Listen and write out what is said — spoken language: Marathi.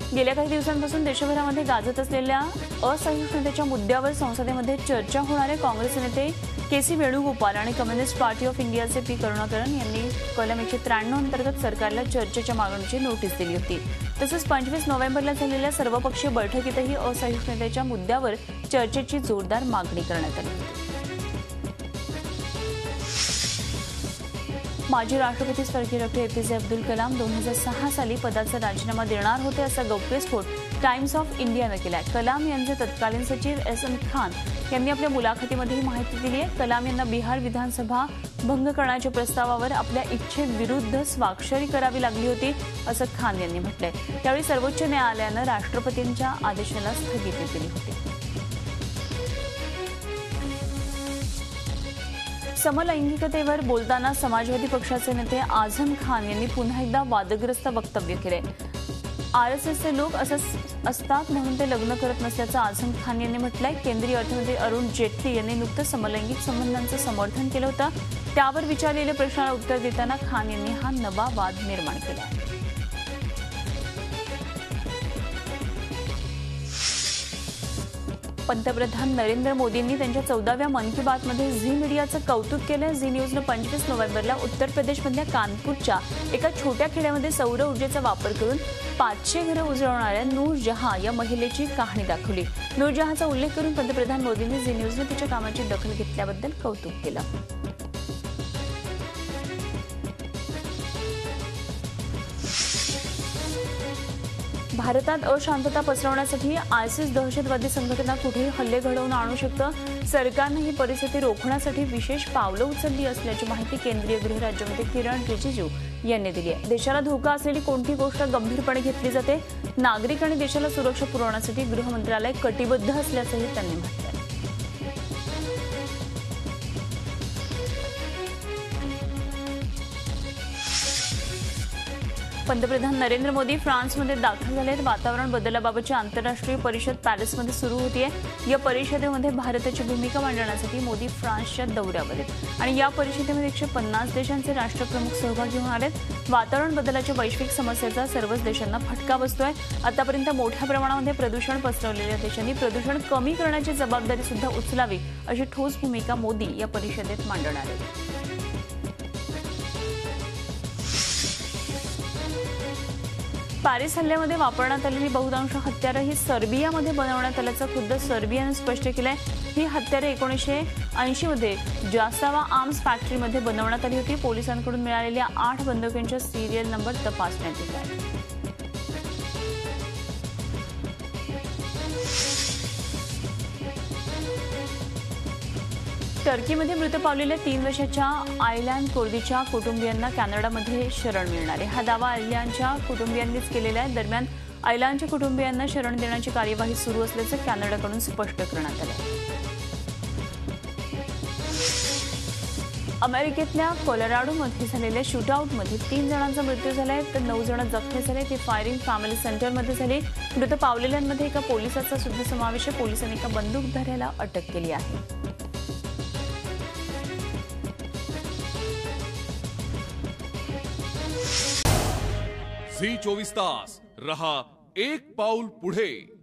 गेल्या काही दिवसांपासून देशभरामध्ये गाजत असलेल्या असहिष्णुतेच्या मुद्द्यावर संसदेमध्ये चर्चा होणारे काँग्रेस नेते के.सी. वेणुगोपाल आणि कम्युनिस्ट पार्टी ऑफ इंडियाचे पी. करुणाकरन यांनी कलम 193 अंतर्गत सरकारला चर्चेच्या मागणीची नोटीस दिली होती। तसंच 25 नोव्हेंबरला झालेल्या सर्वपक्षीय बैठकीतही असहिष्णुतेच्या मुद्द्यावर चर्चेची जोरदार मागणी करण्यात आली। माजी राष्ट्रपती स्वर्गीय डॉ. ए.पी.जे. अब्दुल कलाम 2006 साली पदाचा राजीनामा देणार होते असा गौप्यस्फोट टाइम्स ऑफ इंडियाने केलाय। कलाम यांचे तत्कालीन सचिव एस.एम. खान यांनी आपल्या मुलाखतीमध्ये ही माहिती दिली आहे। कलाम यांना बिहार विधानसभा भंग करण्याच्या प्रस्तावावर आपल्या इच्छेविरुद्ध स्वाक्षरी करावी लागली होती असं खान यांनी म्हटलंय। त्यावेळी सर्वोच्च न्यायालयानं राष्ट्रपतींच्या आदेशाला स्थगिती दिली होती। समलैंगिकतेवर बोलताना समाजवादी पक्षाचे नेते आझम खान यांनी पुन्हा एकदा वादग्रस्त वक्तव्य केले। आरएसएसचे लोक असतात म्हणून ते लग्न करत नसल्याचं आझम खान यांनी म्हटलंय। केंद्रीय अर्थमंत्री अरुण जेटली यांनी नुकतंच समलैंगिक संबंधांचं समर्थन केलं होतं। त्यावर विचारलेल्या प्रश्नाला उत्तर देताना खान यांनी हा नवा वाद निर्माण केला। पंतप्रधान नरेंद्र मोदींनी त्यांच्या 14व्या मन की बातमध्ये झी मीडियाचं कौतुक केलं। झी न्यूजनं 25 नोव्हेंबरला उत्तर प्रदेशमधल्या कानपूरच्या एका छोट्या खेड्यामध्ये सौर ऊर्जेचा वापर करून 500 घरं उजळवणाऱ्या नूर जहां या महिलेची कहाणी दाखवली। नूर जहांचा उल्लेख करून पंतप्रधान मोदींनी झी न्यूजनं तिच्या कामाची दखल घेतल्याबद्दल कौतुक केलं। भारतात अशांतता पसरवण्यासाठी आयसिस दहशतवादी संघटना कुठेही हल्ले घडवून आणू शकतं। सरकारने ही परिस्थिती रोखण्यासाठी विशेष पावलं उचलली असल्याची माहिती केंद्रीय गृह राज्यमंत्री किरण रिजिजू यांनी दिली आहे। देशाला धोका असलेली कोणती गोष्ट गंभीरपणे घेतली जाते। नागरिक आणि देशाला सुरक्षा पुरवण्यासाठी गृह मंत्रालय कटिबद्ध असल्याचंही त्यांनी म्हटलं आहे। पंतप्रधान नरेंद्र मोदी फ्रान्समध्ये दाखल झालेत। वातावरण बदलाबाबतची आंतरराष्ट्रीय परिषद पॅरिसमध्ये सुरू होतीये। या परिषदेमध्ये भारताची भूमिका मांडण्यासाठी मोदी फ्रान्सच्या दौऱ्यावर आहेत आणि या परिषदेमध्ये 150 देशांचे राष्ट्रप्रमुख सहभागी होणार आहेत। वातावरण बदलाच्या वैश्विक समस्येचा सर्वच देशांना फटका बसतोय। आतापर्यंत मोठ्या प्रमाणामध्ये प्रदूषण पसरवलेल्या देशांनी प्रदूषण कमी करण्याची जबाबदारी सुद्धा उचलावी अशी ठोस भूमिका मोदी या परिषदेत मांडणार आहेत। पॅरिस हल्ल्यामध्ये वापरण्यात आलेली बहुतांश हत्यारं ही सर्बियामध्ये बनवण्यात आल्याचं खुद्द सर्बियाने स्पष्ट केलंय। ही हत्यारं 1980 मध्ये जासावा आर्म्स फॅक्टरीमध्ये बनवण्यात आली होती। पोलिसांकडून मिळालेल्या 8 बंदुकींच्या सिरियल नंबर तपासण्यात येत आहे। टर्कीमध्ये मृत पावलेल्या 3 वर्षाच्या आयलान कोर्दीच्या कुटुंबियांना कॅनडामध्ये शरण मिळणार आहे। हा दावा आयलानच्या कुटुंबियांनीच केलेला आहे। दरम्यान आयलानच्या कुटुंबियांना शरण देण्याची कार्यवाही सुरू असल्याचं कॅनडाकडून स्पष्ट करण्यात आलं आहे। अमेरिकेतल्या कोलोराडोमध्ये झालेल्या शूटआउटमध्ये 3 जणांचा मृत्यू झालाय तर 9 जण जखमी झाले। ती फायरिंग फॅमिली सेंटरमध्ये झाली। मृत पावलेल्यांमध्ये एका पोलिसाचा सुद्धा समावेश आहे। पोलिसांनी एका बंदूकधाऱ्याला अटक केली आहे। झी 24 तास रहा एक पाऊल पुढे।